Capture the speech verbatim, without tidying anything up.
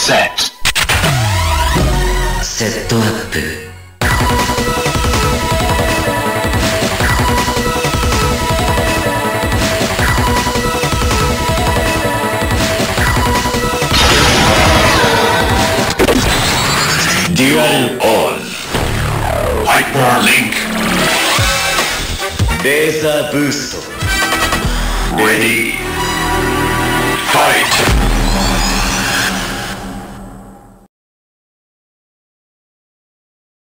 set. セットアップ。 Dual on. Hyper link. レーザーブースト。 Ready. Fight.